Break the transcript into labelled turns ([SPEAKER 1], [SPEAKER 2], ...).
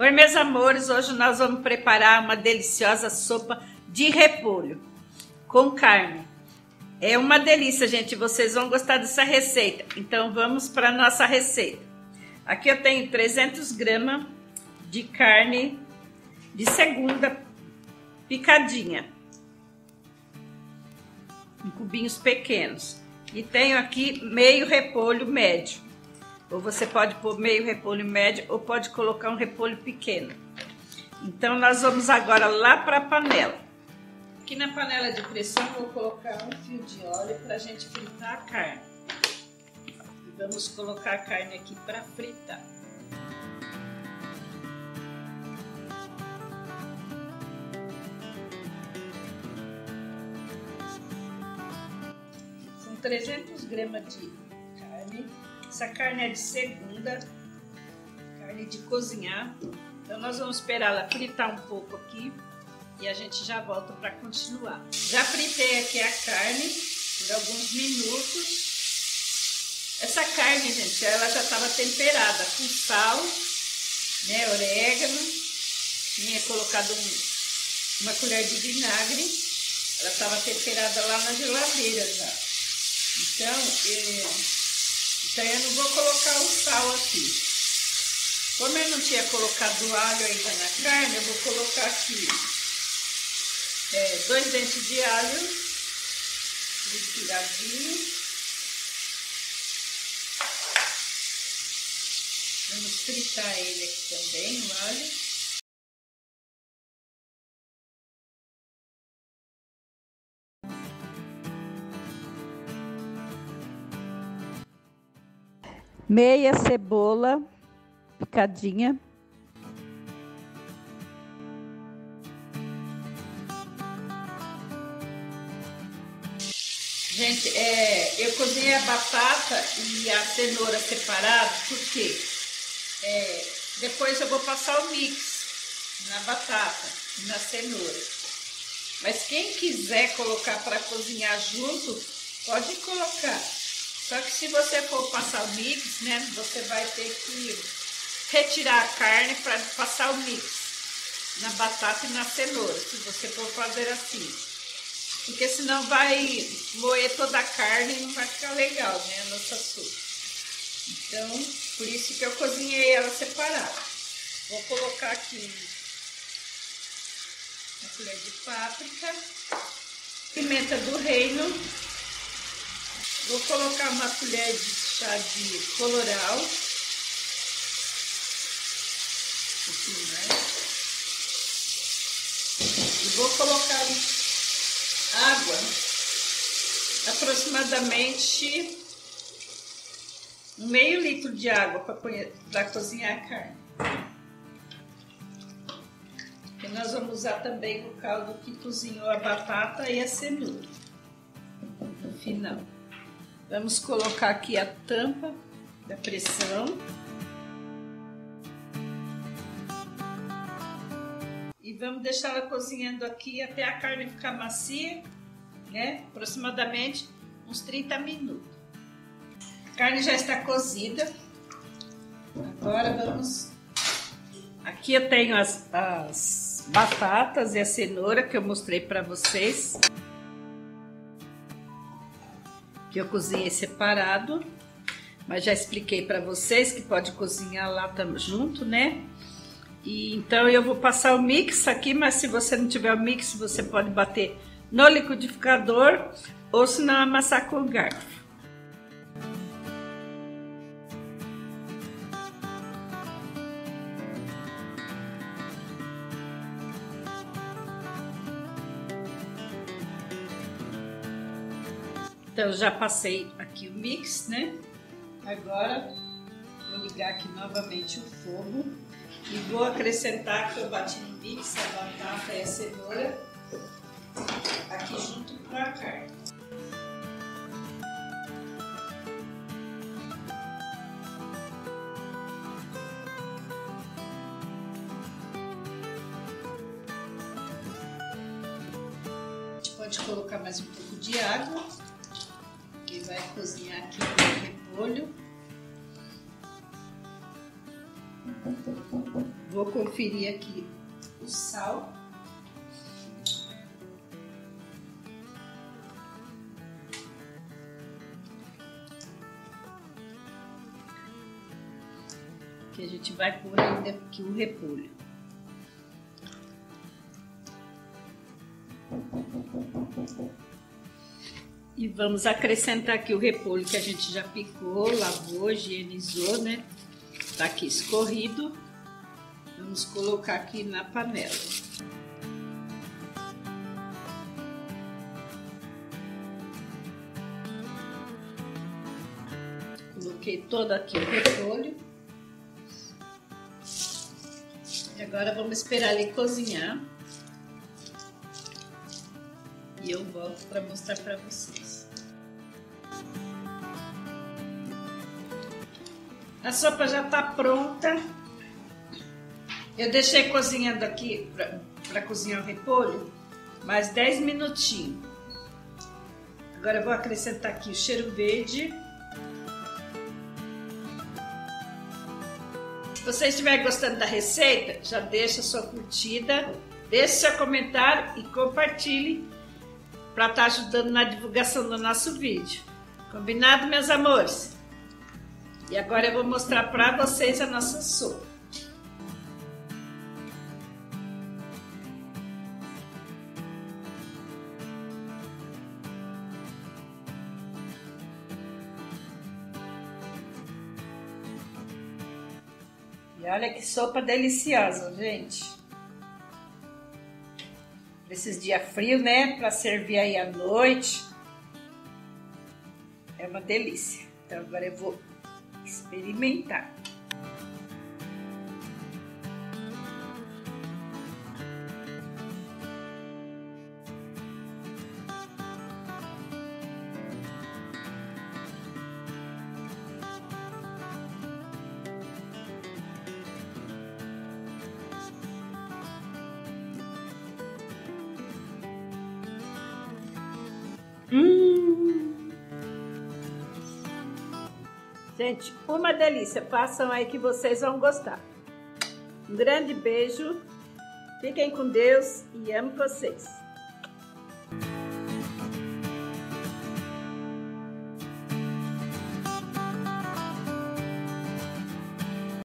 [SPEAKER 1] Oi, meus amores, hoje nós vamos preparar uma deliciosa sopa de repolho com carne. É uma delícia, gente, vocês vão gostar dessa receita. Então vamos para a nossa receita. Aqui eu tenho 300 gramas de carne de segunda picadinha, em cubinhos pequenos. E tenho aqui meio repolho médio. Ou você pode pôr meio repolho médio ou pode colocar um repolho pequeno. Então nós vamos agora lá para a panela. Aqui na panela de pressão vou colocar um fio de óleo para a gente fritar a carne. E vamos colocar a carne aqui para fritar. São 300 gramas de carne. Essa carne é de segunda, carne de cozinhar. Então nós vamos esperar ela fritar um pouco aqui e a gente já volta para continuar. Já fritei aqui a carne por alguns minutos. Essa carne, gente, ela já estava temperada com sal, né, orégano. Tinha colocado uma colher de vinagre. Ela estava temperada lá na geladeira já. Então eu não vou colocar o sal aqui. Como eu não tinha colocado alho ainda na carne, eu vou colocar aqui 2 dentes de alho trituradinho. Vamos fritar ele aqui também, o alho. Meia cebola picadinha. Gente, eu cozinhei a batata e a cenoura separado, porque depois eu vou passar o mix na batata e na cenoura. Mas quem quiser colocar para cozinhar junto, pode colocar. Só que se você for passar o mix, né, você vai ter que retirar a carne para passar o mix na batata e na cenoura, se você for fazer assim. Porque senão vai moer toda a carne e não vai ficar legal, né, a nossa sopa. Então, por isso que eu cozinhei ela separada. Vou colocar aqui uma colher de páprica, pimenta do reino. Vou colocar uma colher de chá de colorau. Um pouquinho mais. E vou colocar água, aproximadamente meio litro de água para cozinhar a carne. E nós vamos usar também o caldo que cozinhou a batata e a cenoura no final. Vamos colocar aqui a tampa da pressão. E vamos deixar ela cozinhando aqui até a carne ficar macia, né? Aproximadamente uns 30 minutos. A carne já está cozida. Agora vamos... Aqui eu tenho as batatas e a cenoura que eu mostrei para vocês, que eu cozinhei separado, mas já expliquei para vocês que pode cozinhar lá junto, né? E então eu vou passar o mix aqui, mas se você não tiver o mix, você pode bater no liquidificador ou se não amassar com o garfo. Então já passei aqui o mix, né? Agora vou ligar aqui novamente o fogo e vou acrescentar que eu bati no mix a batata e a cenoura aqui junto com a carne. A gente pode colocar mais um pouco de água. E vai cozinhar aqui o repolho. Vou conferir aqui o sal. Que a gente vai pôr ainda aqui o repolho. E vamos acrescentar aqui o repolho que a gente já picou, lavou, higienizou, né? Tá aqui escorrido. Vamos colocar aqui na panela. Coloquei todo aqui o repolho. E agora vamos esperar ele cozinhar. E eu volto para mostrar para vocês. A sopa já está pronta. Eu deixei cozinhando aqui para cozinhar o repolho mais 10 minutinhos. Agora eu vou acrescentar aqui o cheiro verde. Se você estiver gostando da receita, já deixa a sua curtida, deixe seu comentário e compartilhe para estar ajudando na divulgação do nosso vídeo. Combinado, meus amores? E agora eu vou mostrar para vocês a nossa sopa. E olha que sopa deliciosa, gente. Esses dias frios, né? Para servir aí à noite. É uma delícia. Então agora eu vou experimentar. Gente, uma delícia. Façam aí que vocês vão gostar. Um grande beijo. Fiquem com Deus e amo vocês.